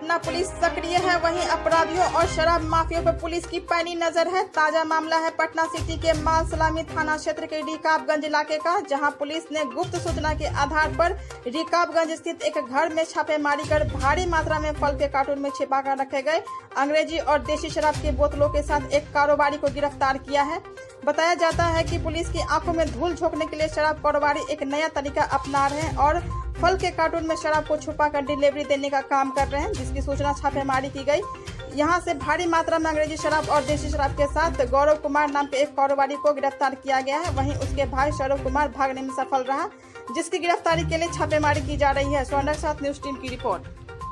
Patna police सक्रिय है, वहीं अपराधियों और शराब माफियों पर पुलिस की पैनी नजर है। ताजा मामला है पटना सिटी के माल सलामी थाना क्षेत्र के रिकाबगंज इलाके का, जहां पुलिस ने गुप्त सूचना के आधार पर रिकाबगंज स्थित एक घर में छापेमारी कर भारी मात्रा में फल के कार्टून में छिपा कर रखे गए अंग्रेजी और देशी शराब की बोतलों के साथ एक कारोबारी को गिरफ्तार किया है। बताया जाता है कि पुलिस की आंखों में धूल झोंकने के लिए शराब कारोबारी एक नया तरीका अपना रहे हैं और फल के कार्टून में शराब को छुपाकर डिलीवरी देने का काम कर रहे हैं, जिसकी सूचना छापेमारी की गई। यहां से भारी मात्रा में अंग्रेजी शराब और देशी शराब के साथ गौरव कुमार नाम के एक कारोबारी को गिरफ्तार किया गया है। वहीं उसके भाई सौरभ कुमार भागने में सफल रहा, जिसकी गिरफ्तारी के लिए छापेमारी की जा रही है। स्वर्णक साथ न्यूज टीम की रिपोर्ट।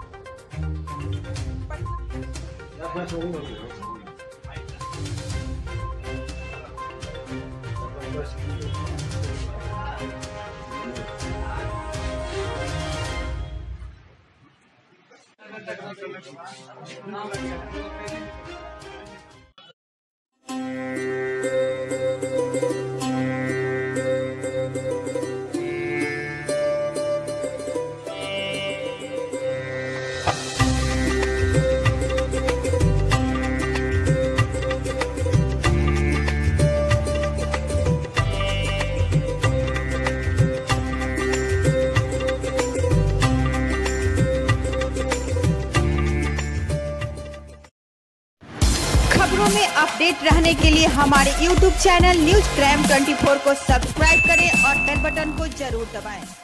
खबरों में अपडेट रहने के लिए हमारे YouTube चैनल न्यूज क्राइम 24 को सब्सक्राइब करें और बेल बटन को जरूर दबाएं।